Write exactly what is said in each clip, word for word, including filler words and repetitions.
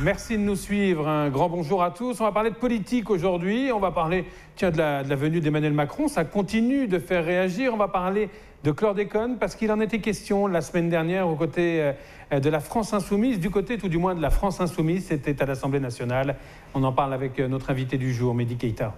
Merci de nous suivre. Un grand bonjour à tous. On va parler de politique aujourd'hui. On va parler tiens, de, la, de la venue d'Emmanuel Macron. Ça continue de faire réagir. On va parler de chlordécone parce qu'il en était question la semaine dernière aux côtés de la France Insoumise, du côté tout du moins de la France Insoumise. C'était à l'Assemblée nationale. On en parle avec notre invité du jour, Mehdi Keïta.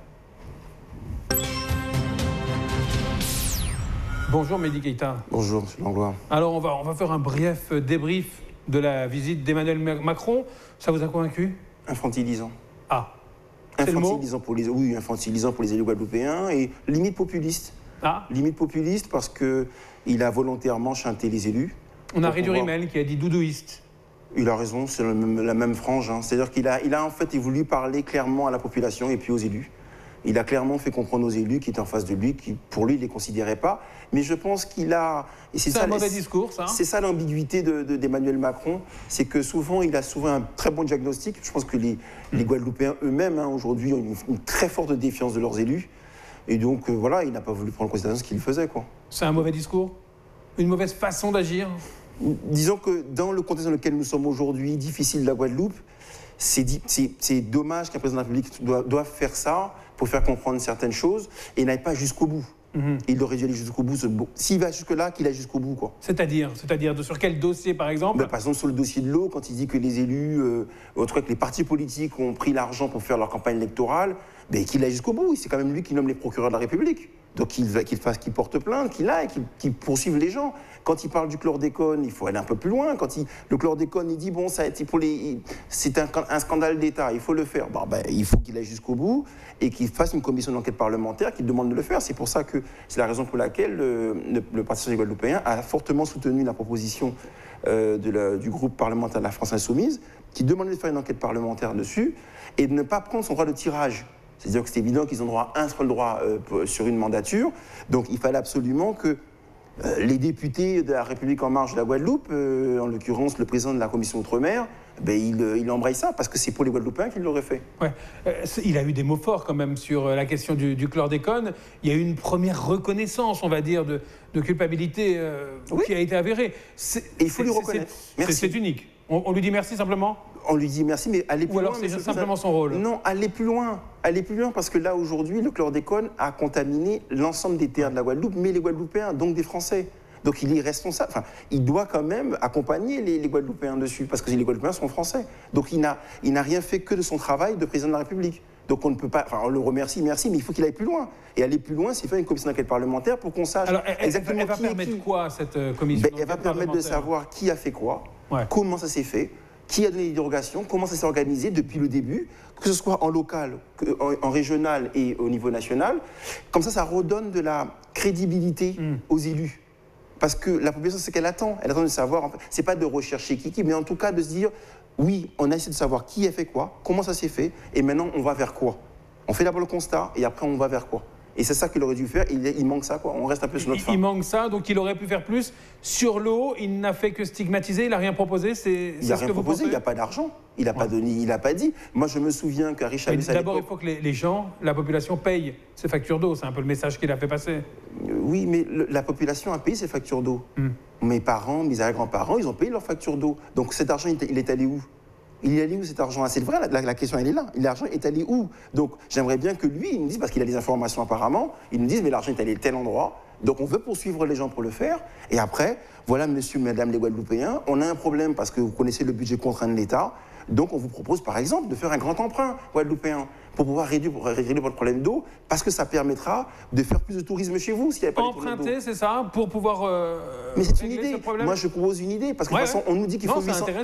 Bonjour Mehdi Keïta. Bonjour, M. Langlois. Alors on va, on va faire un bref débrief de la visite d'Emmanuel Macron. Ça vous a convaincu? Infantilisant. Ah, infantilisant pour les, oui, infantilisant pour les élus guadeloupéens et limite populiste. Ah. Limite populiste parce qu'il a volontairement chanté les élus. On a Rédu Rimel qui a dit doudouiste. Il a raison, c'est la même, la même frange. Hein. C'est-à-dire qu'il a, il a en fait voulu parler clairement à la population et puis aux élus. Il a clairement fait comprendre aux élus qui étaient en face de lui, qui pour lui, il ne les considérait pas. Mais je pense qu'il a... C'est un mauvais discours, ça. C'est ça l'ambiguïté d'Emmanuel de, de, Macron. C'est que souvent, il a souvent un très bon diagnostic. Je pense que les, mmh. les Guadeloupéens eux-mêmes, hein, aujourd'hui, ont une, une très forte défiance de leurs élus. Et donc, euh, voilà, il n'a pas voulu prendre en considération ce qu'il faisait, quoi. C'est un mauvais discours? Une mauvaise façon d'agir? Disons que dans le contexte dans lequel nous sommes aujourd'hui, difficile de la Guadeloupe, c'est dommage qu'un président de la République doive, doive faire ça pour faire comprendre certaines choses et n'aille pas jusqu'au bout. Mmh. Il aurait dû aller jusqu'au bout. S'il va jusque-là, qu'il aille jusqu'au bout, quoi. C'est-à-dire C'est-à-dire sur quel dossier, par exemple? Ben, par exemple, sur le dossier de l'eau, quand il dit que les élus, euh, en tout cas que les partis politiques ont pris l'argent pour faire leur campagne électorale, ben, qu'il aille jusqu'au bout. C'est quand même lui qui nomme les procureurs de la République. Donc qu'il qu'il fasse, qu'il porte plainte, qu'il aille, qu'il qu'il poursuive les gens. Quand il parle du chlordécone, il faut aller un peu plus loin. Quand il, le chlordécone, il dit bon, ça a été pour les, c'est un, un scandale d'État, il faut le faire. Bon, ben, il faut qu'il aille jusqu'au bout et qu'il fasse une commission d'enquête parlementaire qui demande de le faire. C'est pour ça que c'est la raison pour laquelle le, le, le Parti socialiste guadeloupéen a fortement soutenu la proposition euh, de la, du groupe parlementaire de la France Insoumise, qui demandait de faire une enquête parlementaire dessus et de ne pas prendre son droit de tirage. C'est-à-dire que c'est évident qu'ils ont droit à un seul droit euh, sur une mandature. Donc il fallait absolument que euh, les députés de la République en marche de la Guadeloupe, euh, en l'occurrence le président de la commission Outre-mer, ben, il, il embraye ça, parce que c'est pour les Guadeloupéens qu'il l'aurait fait. Ouais. Euh, il a eu des mots forts quand même sur la question du, du chlordécone. Il y a eu une première reconnaissance, on va dire, de, de culpabilité euh, oui. qui a été avérée. Et il faut lui reconnaître. C'est unique. On, on lui dit merci simplement? On lui dit merci, mais aller plus loin. Ou loin. alors c'est simplement son rôle? Non, aller plus loin. Aller plus loin, parce que là, aujourd'hui, le chlordécone a contaminé l'ensemble des terres de la Guadeloupe, mais les Guadeloupéens, donc des Français. Donc il est responsable. Enfin, il doit quand même accompagner les, les Guadeloupéens dessus, parce que les Guadeloupéens sont français. Donc il n'a il n'a rien fait que de son travail de président de la République. Donc on ne peut pas... Enfin, on le remercie, merci, mais il faut qu'il aille plus loin. Et aller plus loin, c'est faire une commission d'enquête parlementaire pour qu'on sache Alors, elle, exactement elle va qui permettre est qui. quoi, cette commission ben, Elle va permettre de savoir qui a fait quoi, ouais. comment ça s'est fait, qui a donné des dérogations, comment ça s'est organisé depuis le début, que ce soit en local, en, en régional et au niveau national. Comme ça, ça redonne de la crédibilité mm. aux élus. Parce que la population, c'est qu'elle attend. Elle attend de savoir, en fait, c'est pas de rechercher qui qui, mais en tout cas de se dire, oui, on a essayé de savoir qui a fait quoi, comment ça s'est fait, et maintenant on va vers quoi. On fait d'abord le constat, et après on va vers quoi. Et c'est ça qu'il aurait dû faire, il, il manque ça, quoi. On reste un peu sur notre il, fin. Il manque ça, donc il aurait pu faire plus. Sur l'eau, il n'a fait que stigmatiser, il n'a rien proposé, c'est Il n'a ce rien que proposé, vous il n'y a pas d'argent, il n'a ouais. pas donné, il n'a pas dit. Moi je me souviens qu'à Richard D'abord il faut que les, les gens, la population paye ses factures d'eau, c'est un peu le message qu'il a fait passer. Euh, oui, mais le, la population a payé ses factures d'eau. Mm. Mes parents, mes arrière-grands-parents, ils ont payé leurs factures d'eau. Donc cet argent, il, il est allé où ? Il est allé où cet argent? C'est vrai, la, la question elle est là. L'argent est allé où? Donc j'aimerais bien que lui, il nous dise, parce qu'il a des informations apparemment, il nous dise, mais l'argent est allé à tel endroit. Donc on veut poursuivre les gens pour le faire. Et après, voilà, monsieur, madame les Guadeloupéens, on a un problème parce que vous connaissez le budget contraint de l'État. Donc on vous propose par exemple de faire un grand emprunt guadeloupéen pour pouvoir réduire, pour régler votre problème d'eau, parce que ça permettra de faire plus de tourisme chez vous s'il n'y avait pas Emprunter, c'est ça, pour pouvoir euh, mais c'est une idée. Moi je propose une idée, parce que ouais, de toute façon on nous dit qu'il faut,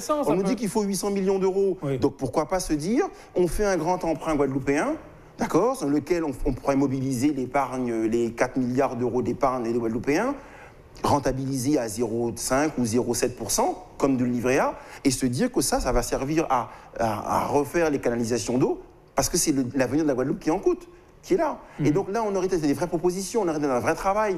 faut huit cents millions d'euros. Oui. Donc pourquoi pas se dire, on fait un grand emprunt guadeloupéen, d'accord, dans lequel on, on pourrait mobiliser l'épargne, les quatre milliards d'euros d'épargne des Guadeloupéens, rentabiliser à zéro virgule cinq ou zéro virgule sept pour cent, comme de le livret A, et se dire que ça, ça va servir à, à, à refaire les canalisations d'eau, parce que c'est l'avenir de la Guadeloupe qui en coûte, qui est là. Mmh. Et donc là, on aurait des vraies propositions, on aurait un vrai travail.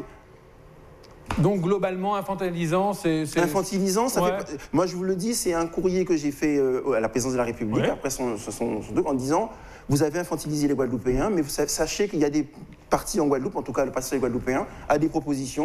Donc globalement, infantilisant, c'est... Infantilisant, ça ouais. fait... Moi, je vous le dis, c'est un courrier que j'ai fait euh, à la présidence de la République, ouais. après son, son, son, son truc, en disant, vous avez infantilisé les Guadeloupéens, mais vous sachez qu'il y a des partis en Guadeloupe, en tout cas le parti des Guadeloupéens, a des propositions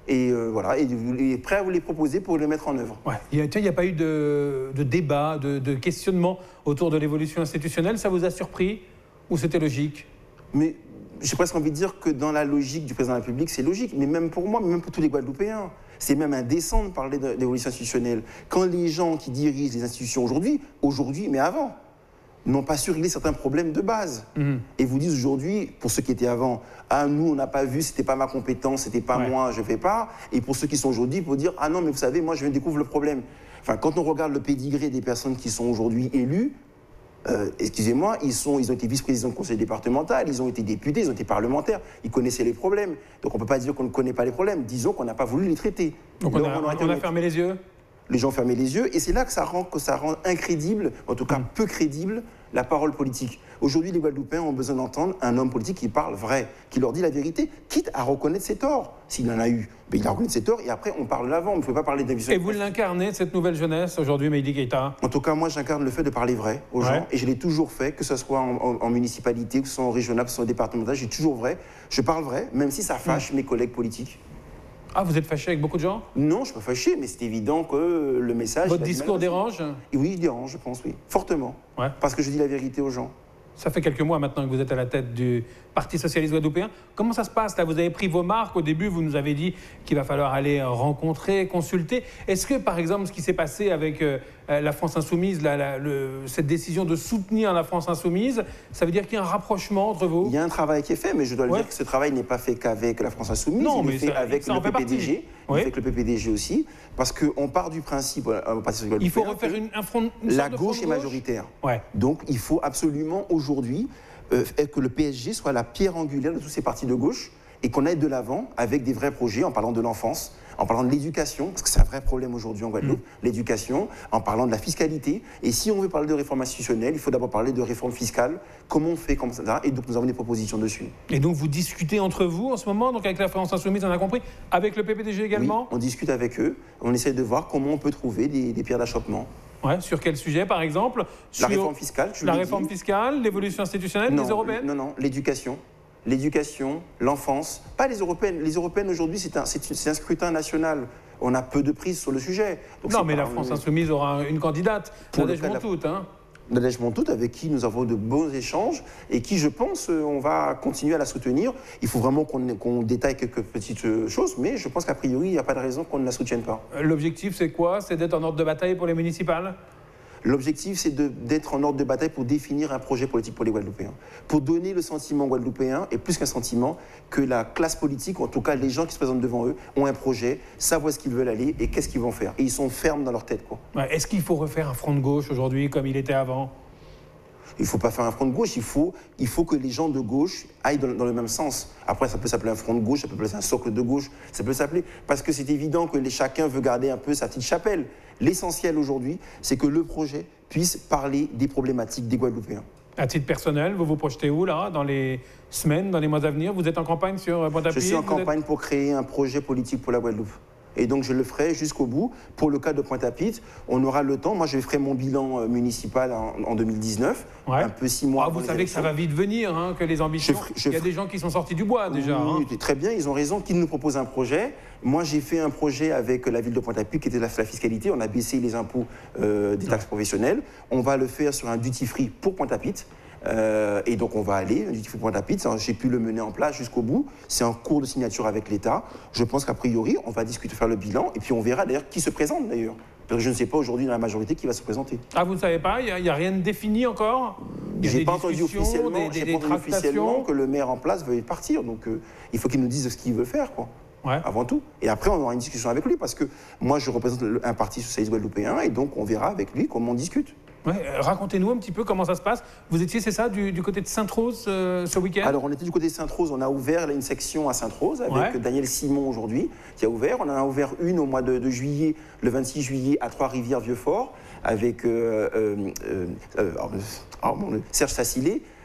et euh, voilà, et il est prêt à vous les proposer pour les mettre en œuvre. Ouais. Il n'y a, a pas eu de, de débat, de, de questionnement autour de l'évolution institutionnelle. Ça vous a surpris ou c'était logique? Mais j'ai presque envie de dire que dans la logique du président de la République, c'est logique. Mais même pour moi, même pour tous les Guadeloupéens, c'est même indécent de parler d'évolution institutionnelle. Quand les gens qui dirigent les institutions aujourd'hui, aujourd'hui, mais avant, n'ont pas su régler certains problèmes de base. Mmh. Et vous disent aujourd'hui, pour ceux qui étaient avant, ah nous on n'a pas vu, c'était pas ma compétence, c'était pas ouais. moi, je fais pas. Et pour ceux qui sont aujourd'hui, pour dire, ah non mais vous savez, moi je viens de découvrir le problème. Enfin, quand on regarde le pédigré des personnes qui sont aujourd'hui élues, euh, excusez-moi, ils, sont, ils ont été vice-présidents de conseil départemental, ils ont été députés, ils ont été parlementaires, ils connaissaient les problèmes. Donc on ne peut pas dire qu'on ne connaît pas les problèmes, disons qu'on n'a pas voulu les traiter. Donc on a, on a, on a fermé les yeux? Les gens fermaient les yeux, et c'est là que ça rend, que ça rend incrédible, en tout cas mmh. peu crédible, la parole politique. Aujourd'hui, les Guadeloupéens ont besoin d'entendre un homme politique qui parle vrai, qui leur dit la vérité, quitte à reconnaître ses torts. S'il en a eu, mais il a reconnu ses torts, et après, on parle de l'avant. On ne peut pas parler d'investissement. Et vous l'incarnez, cette nouvelle jeunesse, aujourd'hui, Meïdi Keïta? En tout cas, moi, j'incarne le fait de parler vrai aux ouais. gens, et je l'ai toujours fait, que ce soit en, en, en municipalité, que ce soit en régional, que ce soit en départemental, j'ai toujours vrai. Je parle vrai, même si ça fâche mmh. mes collègues politiques. Ah, vous êtes fâché avec beaucoup de gens? Non, je ne suis pas fâché, mais c'est évident que le message... Votre discours dérange? Oui, il dérange, je pense, oui. Fortement. Ouais. Parce que je dis la vérité aux gens. Ça fait quelques mois maintenant que vous êtes à la tête du Parti socialiste guadeloupéen. Comment ça se passe là? Vous avez pris vos marques. Au début, vous nous avez dit qu'il va falloir aller rencontrer, consulter. Est-ce que, par exemple, ce qui s'est passé avec euh, la France Insoumise, la, la, le, cette décision de soutenir la France Insoumise, ça veut dire qu'il y a un rapprochement entre vous? Il y a un travail qui est fait, mais je dois ouais. le dire que ce travail n'est pas fait qu'avec la France Insoumise. Non, il mais est fait ça, avec ça le P P D G. Oui. Avec le P P D G aussi, parce qu'on part du principe, euh, au Parti socialiste guadeloupéen, il faut refaire une, un front, une la gauche est majoritaire. Ouais. Donc il faut absolument aujourd'hui euh, que le P S G soit la pierre angulaire de tous ces partis de gauche et qu'on aille de l'avant avec des vrais projets en parlant de l'enfance, en parlant de l'éducation, parce que c'est un vrai problème aujourd'hui en Guadeloupe, mmh. l'éducation, en parlant de la fiscalité. Et si on veut parler de réforme institutionnelle, il faut d'abord parler de réforme fiscale, comment on fait comme ça, et donc nous avons des propositions dessus. Et donc vous discutez entre vous en ce moment, donc avec la France Insoumise, on a compris, avec le P P D G également? Oui, on discute avec eux, on essaie de voir comment on peut trouver des, des pierres d'achoppement. Ouais, sur quel sujet, par exemple? La sur réforme fiscale, je La réforme dit. fiscale, l'évolution institutionnelle, non, les européennes? Non, non, l'éducation. L'éducation, l'enfance, pas les européennes. Les européennes aujourd'hui, c'est un, c'est un scrutin national. On a peu de prise sur le sujet. Donc non, mais la France un... Insoumise aura une candidate, Nadège Montout. Hein. Nadège Montout, avec qui nous avons de bons échanges et qui, je pense, on va continuer à la soutenir. Il faut vraiment qu'on qu'on détaille quelques petites choses, mais je pense qu'a priori, il n'y a pas de raison qu'on ne la soutienne pas. L'objectif, c'est quoi? C'est d'être en ordre de bataille pour les municipales? L'objectif, c'est d'être en ordre de bataille pour définir un projet politique pour les Guadeloupéens. Pour donner le sentiment guadeloupéen, et plus qu'un sentiment, que la classe politique, ou en tout cas les gens qui se présentent devant eux, ont un projet, savent où est-ce qu'ils veulent aller et qu'est-ce qu'ils vont faire. Et ils sont fermes dans leur tête, quoi. Ouais, est-ce qu'il faut refaire un front de gauche aujourd'hui comme il était avant? Il ne faut pas faire un front de gauche, il faut, il faut que les gens de gauche aillent dans, dans le même sens. Après, ça peut s'appeler un front de gauche, ça peut s'appeler un socle de gauche, ça peut s'appeler... Parce que c'est évident que les, chacun veut garder un peu sa petite chapelle. L'essentiel aujourd'hui, c'est que le projet puisse parler des problématiques des Guadeloupéens. À titre personnel, vous vous projetez où, là, dans les semaines, dans les mois à venir? Vous êtes en campagne sur Pointe-à-Pitre? Je suis en vous campagne êtes... pour créer un projet politique pour la Guadeloupe. Et donc, je le ferai jusqu'au bout. Pour le cas de Pointe-à-Pitre, on aura le temps. Moi, je ferai mon bilan municipal en, en deux mille dix-neuf, ouais. un peu six mois ah, avant vous savez élections. que ça va vite venir, hein, que les ambitions... Je ferai, je Il y a des gens qui sont sortis du bois, déjà. Oui, hein. Très bien, ils ont raison. Qu'ils nous proposent un projet. Moi, j'ai fait un projet avec la ville de Pointe-à-Pitre, qui était la, la fiscalité. On a baissé les impôts euh, des taxes ouais. professionnelles. On va le faire sur un duty-free pour Pointe-à-Pitre. Euh, et donc on va aller, du Pointe-à-Pitre, j'ai pu le mener en place jusqu'au bout, c'est en cours de signature avec l'État. Je pense qu'a priori, on va discuter, faire le bilan, et puis on verra d'ailleurs qui se présente d'ailleurs. Parce que je ne sais pas aujourd'hui dans la majorité qui va se présenter. Ah, vous ne savez pas? Il n'y a, a rien de défini encore? Je n'ai pas entendu officiellement, des, des, des pas officiellement que le maire en place veuille partir, donc euh, il faut qu'il nous dise ce qu'il veut faire, quoi. Ouais. Avant tout. Et après, on aura une discussion avec lui, parce que moi, je représente un parti socialiste guadeloupéen, et donc on verra avec lui comment on discute. Ouais, racontez-nous un petit peu comment ça se passe. Vous étiez, c'est ça, du, du côté de Sainte-Rose euh, ce week-end? Alors, on était du côté de Sainte-Rose. On a ouvert là, une section à Sainte-Rose avec ouais. Daniel Simon aujourd'hui, qui a ouvert. On en a ouvert une au mois de, de juillet, le vingt-six juillet, à Trois-Rivières-Vieux-Fort, avec euh, euh, euh, euh, oh, bon, Serge Sassilé.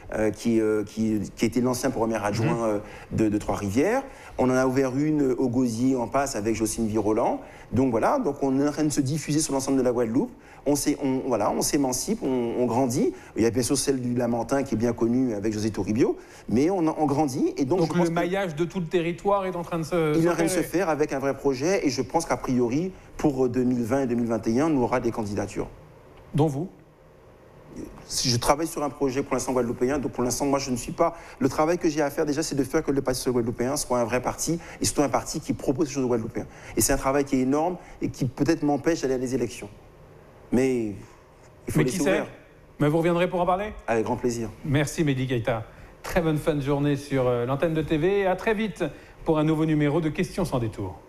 euh, qui, euh, qui, qui était l'ancien premier adjoint euh, de, de Trois-Rivières. On en a ouvert une au Gosier en passe avec Jocelyne Viroland. Donc voilà, donc on est en train de se diffuser sur l'ensemble de la Guadeloupe. On on, voilà, on s'émancipe, on, on grandit. Il y a bien sûr celle du Lamentin qui est bien connue avec José Toribio, mais on, on grandit. Et donc, donc je le pense maillage de tout le territoire est en train de se Il est en train de faire se faire avec un vrai projet et je pense qu'a priori, pour deux mille vingt et deux mille vingt et un, on aura des candidatures. Dont vous? Je travaille sur un projet pour l'instant guadeloupéen, donc pour l'instant, moi, je ne suis pas... Le travail que j'ai à faire déjà, c'est de faire que le Parti guadeloupéen soit un vrai parti, et surtout un parti qui propose des choses aux Guadeloupéens. Et c'est un travail qui est énorme et qui peut-être m'empêche d'aller à des élections. Mais il faut Mais les qui ouvrir. sait? Mais vous reviendrez pour en parler? Avec grand plaisir. Merci Mehdi Keïta. Très bonne fin de journée sur l'antenne de T V et à très vite pour un nouveau numéro de Questions sans détour.